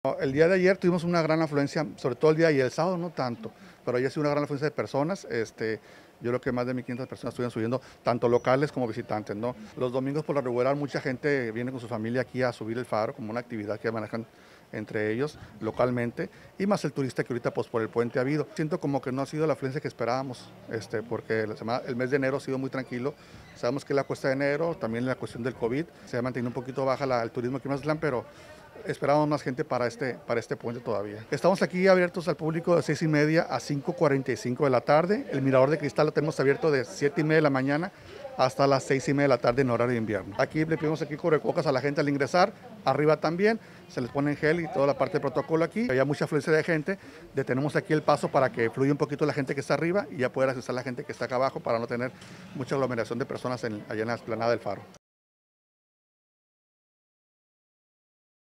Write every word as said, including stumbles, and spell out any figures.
El día de ayer tuvimos una gran afluencia, sobre todo el día y el sábado no tanto, pero ayer sí una gran afluencia de personas. Este, yo creo que más de mil quinientas personas estuvieron subiendo, tanto locales como visitantes, ¿no? Los domingos por lo regular mucha gente viene con su familia aquí a subir el faro como una actividad que manejan entre ellos localmente, y más el turista que ahorita pues por el puente ha habido. Siento como que no ha sido la afluencia que esperábamos, este, porque la semana, el mes de enero ha sido muy tranquilo. Sabemos que la cuesta de enero, también la cuestión del COVID, se ha mantenido un poquito baja la, el turismo aquí en Mazatlán, pero esperamos más gente para este, para este puente todavía. Estamos aquí abiertos al público de seis y media a cinco cuarenta y cinco de la tarde. El mirador de cristal lo tenemos abierto de siete y media de la mañana hasta las seis y media de la tarde en horario de invierno. Aquí le pedimos aquí cubrebocas a la gente al ingresar, arriba también, se les pone gel y toda la parte de protocolo aquí. Hay mucha afluencia de gente, detenemos aquí el paso para que fluya un poquito la gente que está arriba y ya poder accesar la gente que está acá abajo para no tener mucha aglomeración de personas en, allá en la explanada del faro.